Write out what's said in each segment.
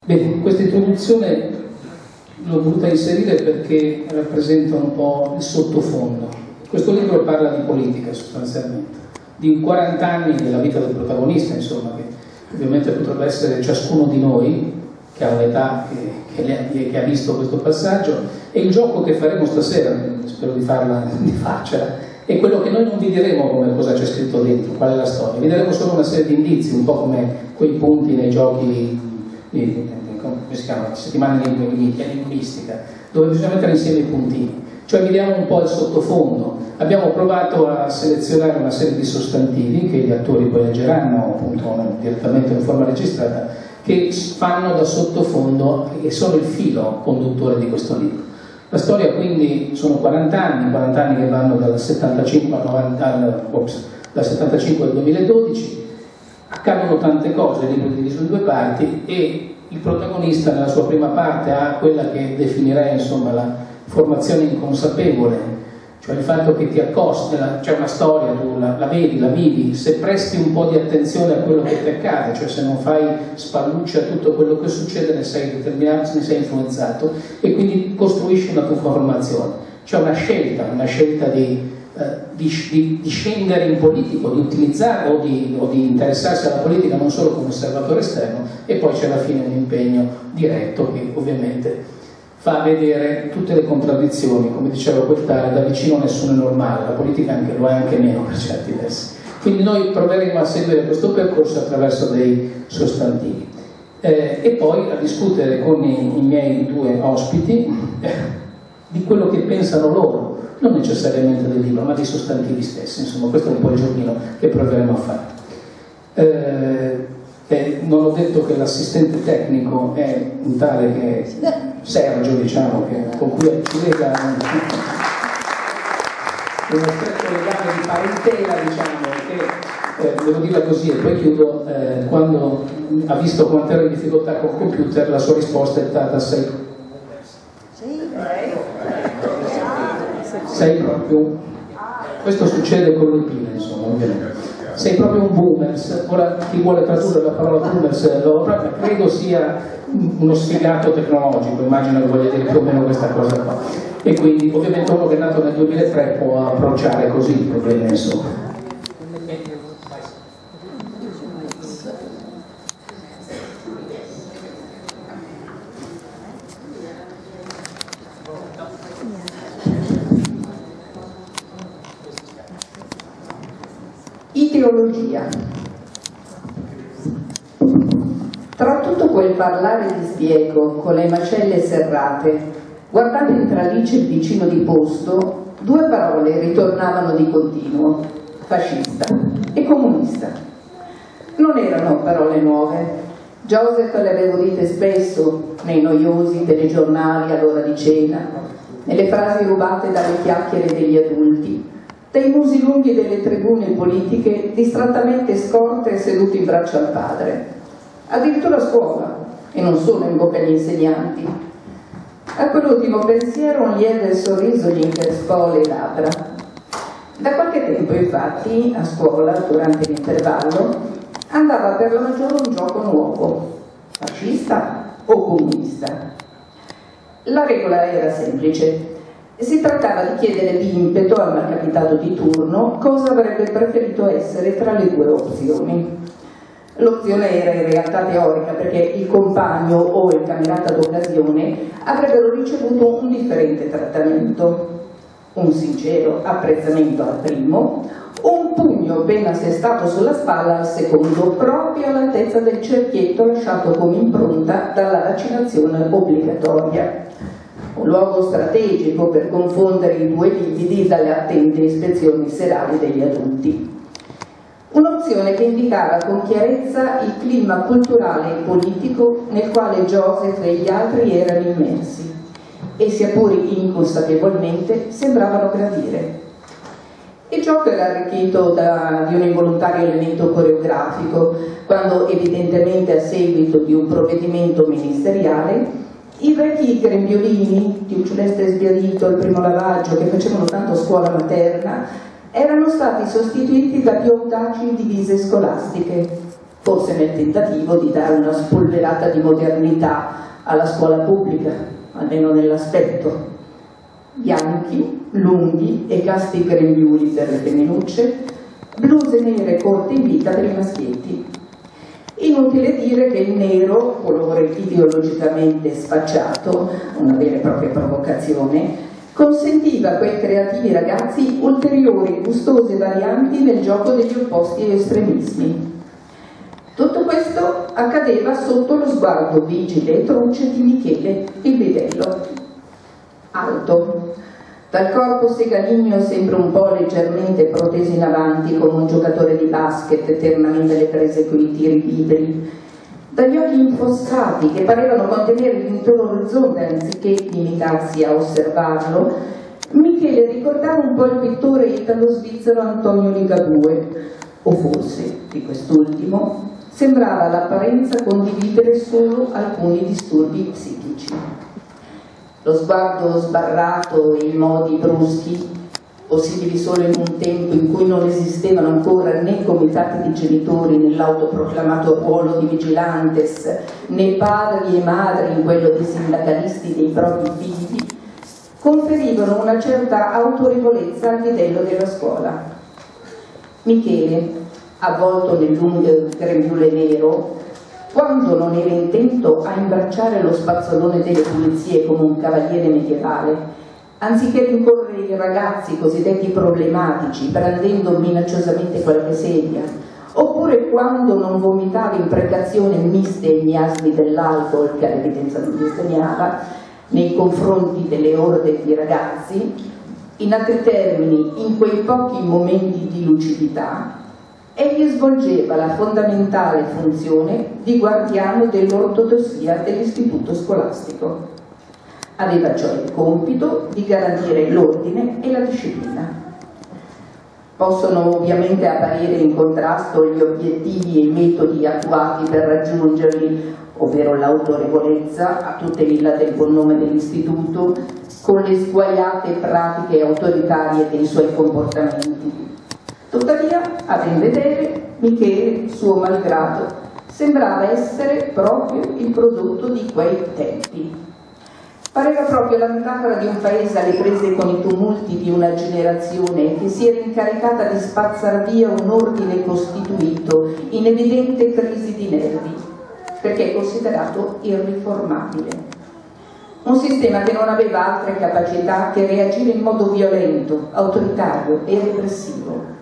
Bene, questa introduzione l'ho voluta inserire perché rappresenta un po' il sottofondo. Questo libro parla di politica sostanzialmente, di 40 anni della vita del protagonista, insomma, che ovviamente potrebbe essere ciascuno di noi che ha un'età che ha visto questo passaggio, e il gioco che faremo stasera, spero di farcela, è quello che noi non vi diremo come cosa c'è scritto dentro, qual è la storia, vi daremo solo una serie di indizi, un po' come quei punti nei giochi, come si chiama, settimane di linguistica, dove bisogna mettere insieme i puntini, cioè vediamo un po' il sottofondo. Abbiamo provato a selezionare una serie di sostantivi che gli attori poi leggeranno appunto direttamente in forma registrata, che fanno da sottofondo e sono il filo conduttore di questo libro. La storia quindi sono 40 anni che vanno dal 75 al 2012, accadono tante cose, il libro è diviso in due parti e il protagonista nella sua prima parte ha quella che definirei insomma la formazione inconsapevole, cioè il fatto che ti accosti, c'è una storia, tu la vedi, la vivi, se presti un po' di attenzione a quello che ti accade, cioè se non fai spallucce a tutto quello che succede, ne sei determinato, ne sei influenzato e quindi costruisci una tua formazione. C'è una scelta di scendere in politico, di utilizzare o di interessarsi alla politica non solo come osservatore esterno, e poi c'è alla fine un impegno diretto che ovviamente fa vedere tutte le contraddizioni, come diceva quel tale, da vicino nessuno è normale, la politica anche lo è, anche meno per certi versi. Quindi noi proveremo a seguire questo percorso attraverso dei sostantivi e poi a discutere con i miei due ospiti di quello che pensano loro, non necessariamente del libro, ma dei sostantivi stessi. Insomma, questo è un po' il giochino che proveremo a fare. Non ho detto che l'assistente tecnico è un tale che Sergio, diciamo, con cui ci lega uno stretto legame di parentela, diciamo, che devo dirla così e poi chiudo, quando ha visto quanto ero in difficoltà col computer, la sua risposta è stata sei proprio, questo succede con l'Ulpina, insomma, ovviamente. Sei proprio un boomers. Ora chi vuole tradurre la parola boomers credo sia uno sfigato tecnologico, immagino che voglia dire più o meno questa cosa qua, e quindi ovviamente uno che è nato nel 2003 può approcciare così il problema, insomma. Ideologia. Tra tutto quel parlare di spiego con le macelle serrate, guardando in traliccio il vicino di posto, due parole ritornavano di continuo: fascista e comunista. Non erano parole nuove. Joseph le avevo dite spesso nei noiosi telegiornali all'ora di cena, nelle frasi rubate dalle chiacchiere degli adulti, dai musi lunghi delle tribune politiche distrattamente scorte e sedute in braccio al padre, addirittura a scuola, e non solo in bocca agli insegnanti. A quell'ultimo pensiero un lieve sorriso gli increspò le labbra. Da qualche tempo, infatti, a scuola, durante l'intervallo, andava per la maggiore un gioco nuovo: fascista o comunista. La regola era semplice. Si trattava di chiedere di impeto al malcapitato di turno cosa avrebbe preferito essere tra le due opzioni. L'opzione era in realtà teorica, perché il compagno o il camerata d'occasione avrebbero ricevuto un differente trattamento: un sincero apprezzamento al primo, un pugno ben assestato sulla spalla al secondo, proprio all'altezza del cerchietto lasciato come impronta dalla vaccinazione obbligatoria. Un luogo strategico per confondere i due lividi dalle attente ispezioni serali degli adulti. Un'opzione che indicava con chiarezza il clima culturale e politico nel quale Joseph e gli altri erano immersi e, sia pure inconsapevolmente, sembravano gradire. Il gioco era arricchito di un involontario elemento coreografico, quando, evidentemente a seguito di un provvedimento ministeriale, i vecchi grembiolini di Ucceleste Sbiadito, il primo lavaggio, che facevano tanto a scuola materna, erano stati sostituiti da più audaci divise scolastiche, forse nel tentativo di dare una spolverata di modernità alla scuola pubblica, almeno nell'aspetto. Bianchi, lunghi e casti grembiuli per le femminucce, bluse nere corte in vita per i maschietti. Inutile dire che il nero, colore ideologicamente sfacciato, una vera e propria provocazione, consentiva a quei creativi ragazzi ulteriori gustose varianti nel gioco degli opposti e estremismi. Tutto questo accadeva sotto lo sguardo vigile e truce di Michele, il bidello. Alto, dal corpo segaligno sempre un po' leggermente proteso in avanti come un giocatore di basket eternamente alle prese coi tiri liberi, dagli occhi infossati che parevano contenere l'intero orizzonte anziché limitarsi a osservarlo, Michele ricordava un po' il pittore italo-svizzero Antonio Ligabue, o forse, di quest'ultimo, sembrava all'apparenza condividere solo alcuni disturbi psichici. Lo sguardo sbarrato e i modi bruschi, possibili solo in un tempo in cui non esistevano ancora né comitati di genitori nell'autoproclamato ruolo di vigilantes, né padri e madri in quello di sindacalisti dei propri figli, conferivano una certa autorevolezza al bidello della scuola. Michele, avvolto nel lungo grembiule nero, quando non era intento a imbracciare lo spazzolone delle pulizie come un cavaliere medievale, anziché rincorrere i ragazzi cosiddetti problematici brandendo minacciosamente qualche sedia, oppure quando non vomitava imprecazioni miste ai miasmi dell'alcol che all'evidenza non disdegnava nei confronti delle orde di ragazzi, in altri termini, in quei pochi momenti di lucidità, egli svolgeva la fondamentale funzione di guardiano dell'ortodossia dell'istituto scolastico. Aveva cioè il compito di garantire l'ordine e la disciplina. Possono ovviamente apparire in contrasto gli obiettivi e i metodi attuati per raggiungerli, ovvero l'autorevolezza a tutela del buon nome dell'istituto, con le sguaiate pratiche autoritarie dei suoi comportamenti. Tuttavia, a ben vedere, Michele, suo malgrado, sembrava essere proprio il prodotto di quei tempi. Pareva proprio la metafora di un paese alle prese con i tumulti di una generazione che si era incaricata di spazzar via un ordine costituito in evidente crisi di nervi, perché è considerato irriformabile. Un sistema che non aveva altre capacità che reagire in modo violento, autoritario e repressivo.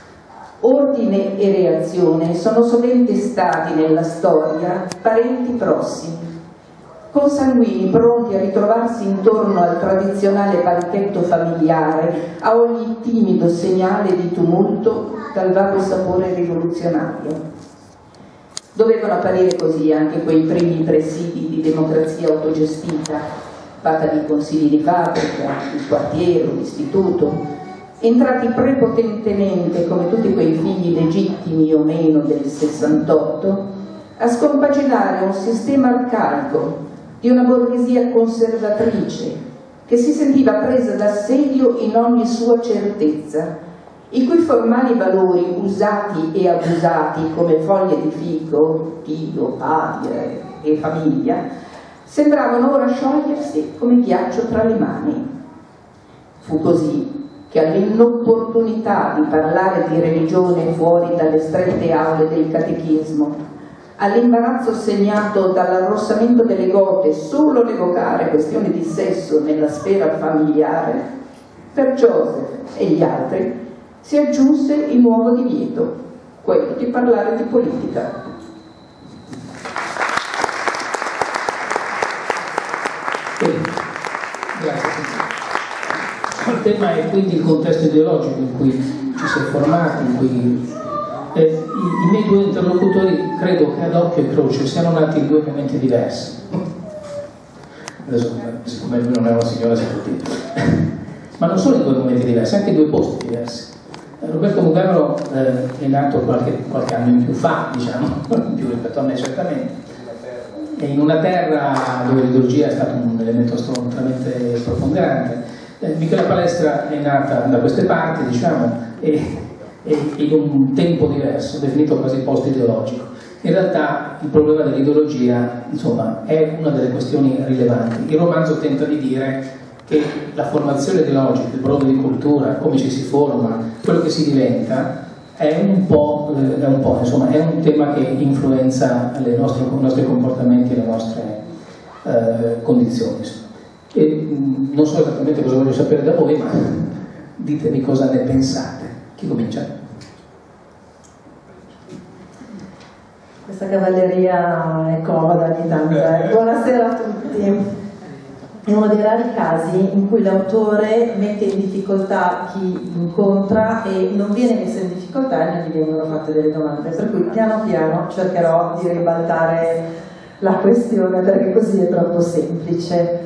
Ordine e reazione sono sovente stati nella storia parenti prossimi, consanguini pronti a ritrovarsi intorno al tradizionale banchetto familiare a ogni timido segnale di tumulto dal vago sapore rivoluzionario. Dovevano apparire così anche quei primi presidi di democrazia autogestita, fatta di consigli di fabbrica, di quartiere, di istituto, entrati prepotentemente come tutti quei figli legittimi o meno del 68, a scompaginare un sistema arcaico di una borghesia conservatrice che si sentiva presa d'assedio in ogni sua certezza, i cui formali valori usati e abusati come foglie di fico, figlio, patria e famiglia, sembravano ora sciogliersi come ghiaccio tra le mani. Fu così che all'inopportunità di parlare di religione fuori dalle strette aule del catechismo, all'imbarazzo segnato dall'arrossamento delle gote solo l'evocare questioni di sesso nella sfera familiare, per Joseph e gli altri si aggiunse il nuovo divieto, quello di parlare di politica. Grazie. Il tema è quindi il contesto ideologico in cui ci si è formati, in cui i miei due interlocutori credo che ad occhio e croce siano nati in due momenti diversi. Adesso, siccome lui non è una signora, si può dire. Ma non solo in due momenti diversi, anche in due posti diversi. Roberto Mugarro è nato qualche anno in più fa, diciamo, in più rispetto a me certamente, e in una terra dove l'ideologia è stato un elemento assolutamente preponderante. Michela Palestra è nata da queste parti, diciamo, e in un tempo diverso, definito quasi post-ideologico. In realtà il problema dell'ideologia, insomma, è una delle questioni rilevanti. Il romanzo tenta di dire che la formazione ideologica, il brodo di cultura, come ci si forma, quello che si diventa, è un po', insomma, è un tema che influenza i nostri comportamenti e le nostre condizioni. E non so esattamente cosa voglio sapere da voi, ma ditemi cosa ne pensate. Chi comincia? Questa cavalleria è comoda ogni tanto. Buonasera a tutti. È uno dei rari casi in cui l'autore mette in difficoltà chi incontra e non viene messo in difficoltà e non gli vengono fatte delle domande, per cui piano piano cercherò di ribaltare la questione, perché così è troppo semplice.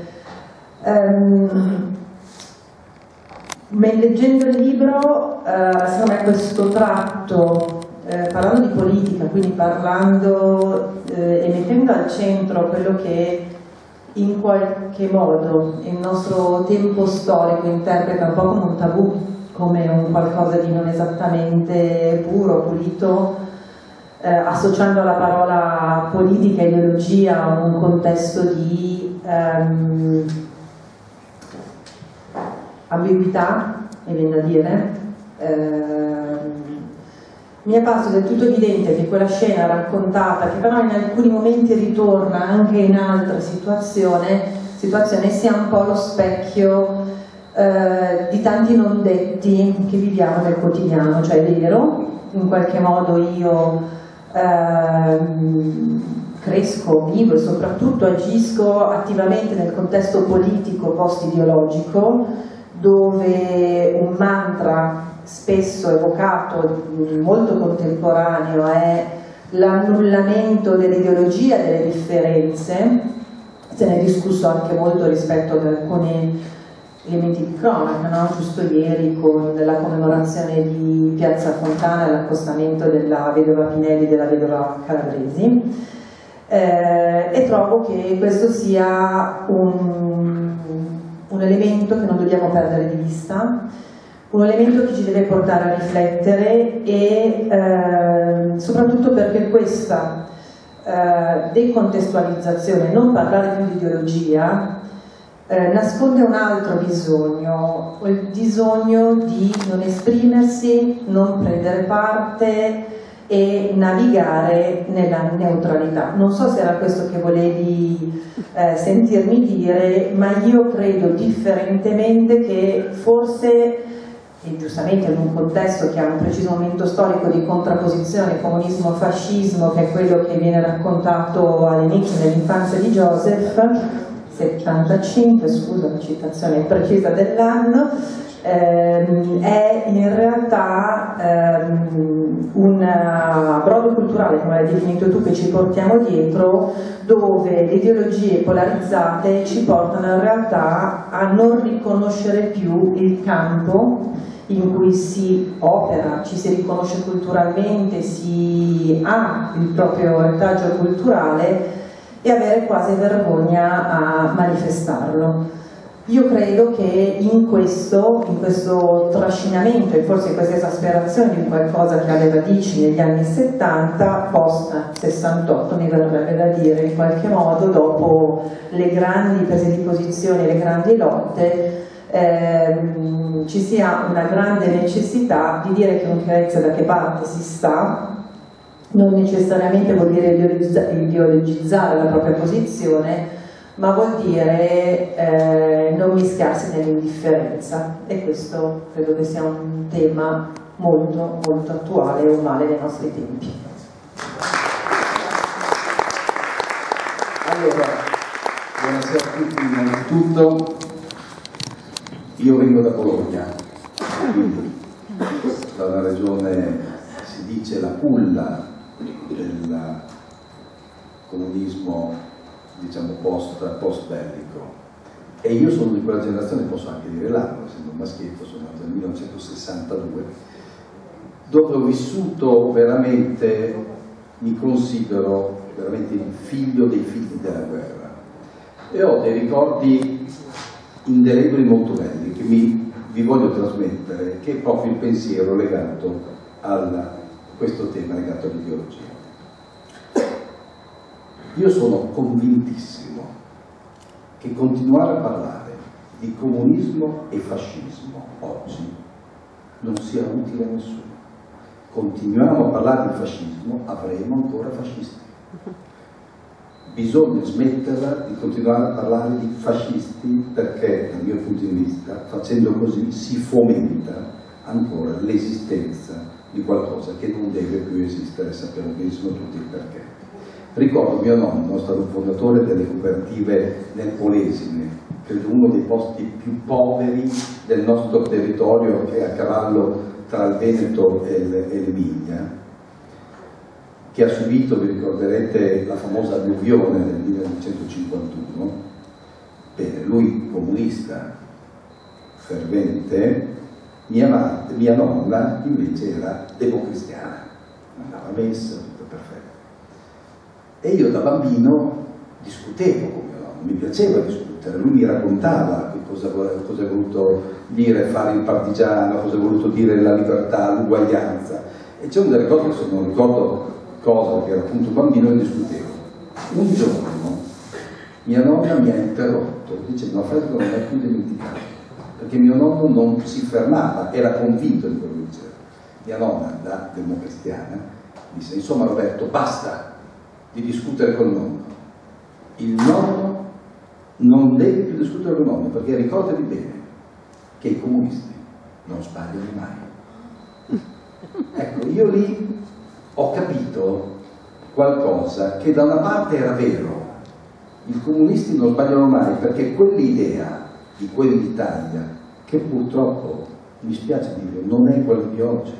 Leggendo il libro, secondo me questo tratto, parlando di politica, quindi parlando e mettendo al centro quello che in qualche modo il nostro tempo storico interpreta un po' come un tabù, come un qualcosa di non esattamente puro, pulito, associando alla parola politica e ideologia a un contesto di ambiguità, mi viene da dire. Mi è parso del tutto evidente che quella scena raccontata, che però in alcuni momenti ritorna anche in altre situazioni, sia un po' lo specchio di tanti non detti che viviamo nel quotidiano. Cioè è vero, in qualche modo io cresco, vivo e soprattutto agisco attivamente nel contesto politico post-ideologico, dove un mantra spesso evocato, molto contemporaneo, è l'annullamento dell'ideologia delle differenze. Se ne è discusso anche molto rispetto ad alcuni elementi di cronaca, no? Giusto ieri con la commemorazione di Piazza Fontana e l'accostamento della vedova Pinelli e della vedova Calabresi, e trovo che questo sia un elemento che non dobbiamo perdere di vista, un elemento che ci deve portare a riflettere e soprattutto perché questa decontestualizzazione, non parlare più di ideologia, nasconde un altro bisogno, il bisogno di non esprimersi, non prendere parte e navigare nella neutralità. Non so se era questo che volevi sentirmi dire, ma io credo differentemente che forse, e giustamente in un contesto che ha un preciso momento storico di contrapposizione comunismo-fascismo, che è quello che viene raccontato all'inizio dell'infanzia di Joseph, 75, scusa la citazione precisa dell'anno, è in realtà un brodo culturale, come l'hai definito tu, che ci portiamo dietro, dove le ideologie polarizzate ci portano in realtà a non riconoscere più il campo in cui si opera, ci si riconosce culturalmente, si ha il proprio retaggio culturale e avere quasi vergogna a manifestarlo. Io credo che in questo trascinamento e forse in questa esasperazione di qualcosa che alle radici negli anni 70, post 68 mi verrebbe da dire, in qualche modo dopo le grandi prese di posizione, le grandi lotte, ci sia una grande necessità di dire con chiarezza da che parte si sta. Non necessariamente vuol dire ideologizzare la propria posizione, ma vuol dire non mischiarsi nell'indifferenza, e questo credo che sia un tema molto molto attuale e un male dei nostri tempi. Allora, buonasera a tutti. Innanzitutto io vengo da Bologna, da una regione, si dice, la culla del comunismo, diciamo post bellico, e io sono di quella generazione, posso anche dire l'anno, essendo un maschietto, sono nato nel 1962, dove ho vissuto veramente, mi considero veramente il figlio dei figli della guerra, e ho dei ricordi indelebili molto belli che vi voglio trasmettere, che è proprio il pensiero legato a questo tema, legato all'ideologia. Io sono convintissimo che continuare a parlare di comunismo e fascismo oggi non sia utile a nessuno. Continuiamo a parlare di fascismo, avremo ancora fascisti. Bisogna smetterla di continuare a parlare di fascisti perché, dal mio punto di vista, facendo così si fomenta ancora l'esistenza di qualcosa che non deve più esistere, sappiamo benissimo tutti il perché. Ricordo mio nonno, stato fondatore delle cooperative nel Polesine, credo uno dei posti più poveri del nostro territorio, che è a cavallo tra il Veneto e l'Emilia, che ha subito, vi ricorderete, la famosa alluvione del 1951. Bene, lui comunista fervente, mia nonna invece era democristiana, andava a messa, tutto perfetto. E io da bambino discutevo con mio nonno, mi piaceva discutere, lui mi raccontava che cosa è voluto dire fare il partigiano, cosa è voluto dire la libertà, l'uguaglianza. E c'è una delle cose che, se non ricordo cosa, perché ero appunto bambino e discutevo. Un giorno mia nonna mi ha interrotto dicendo: ma Federico non è più dimenticato, perché mio nonno non si fermava, era convinto di quello che diceva. Mia nonna, da democristiana, disse: insomma Roberto, basta di discutere col nonno, il nonno non deve più discutere col nonno, perché ricordatevi bene che i comunisti non sbagliano mai. Ecco, io lì ho capito qualcosa che da una parte era vero, i comunisti non sbagliano mai, perché quell'idea di quell'Italia, che purtroppo, mi spiace dire, non è quella di oggi,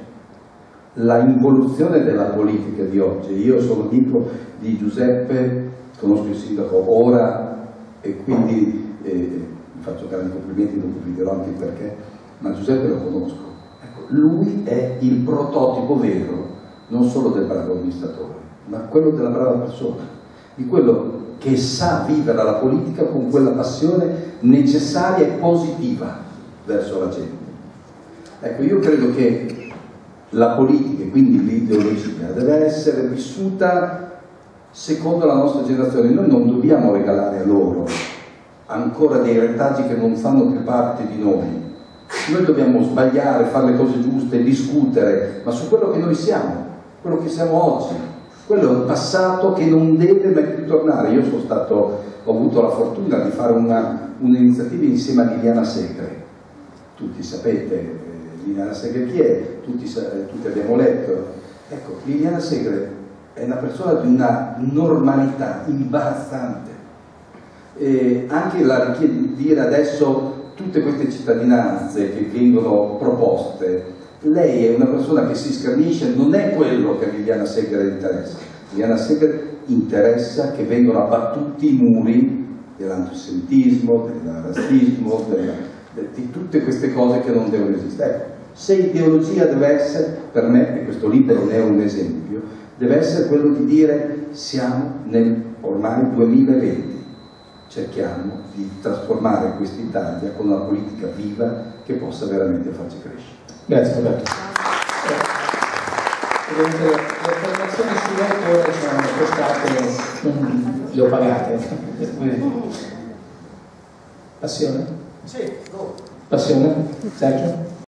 la involuzione della politica di oggi. Io sono amico di Giuseppe, conosco il sindaco ora e quindi mi faccio grandi complimenti, dopo vi dirò anche il perché, ma Giuseppe lo conosco. Ecco, lui è il prototipo vero non solo del bravo amministratore, ma quello della brava persona, di quello che sa vivere la politica con quella passione necessaria e positiva verso la gente. Ecco, io credo che la politica, e quindi l'ideologia, deve essere vissuta secondo la nostra generazione. Noi non dobbiamo regalare a loro ancora dei retaggi che non fanno più parte di noi. Noi dobbiamo sbagliare, fare le cose giuste, discutere, ma su quello che noi siamo, quello che siamo oggi. Quello è un passato che non deve mai più tornare. Io ho avuto la fortuna di fare un'iniziativa insieme a Liliana Segre. Tutti sapete Liliana Segre chi è, tutti abbiamo letto. Ecco, Liliana Segre è una persona di una normalità imbarazzante. Anche la dire adesso tutte queste cittadinanze che vengono proposte, lei è una persona che si schernisce, non è quello che a Liliana Segre interessa. Liliana Segre interessa che vengano abbattuti i muri dell'antisemitismo, del razzismo, di tutte queste cose che non devono esistere. Se ideologia deve essere, per me, e questo libro ne è un esempio, deve essere quello di dire: siamo nel ormai 2020, cerchiamo di trasformare quest'Italia con una politica viva che possa veramente farci crescere. Grazie Roberto. Le affermazioni sull'autore sono costate, le ho pagate. Passione? Sì, Passione? Sergio?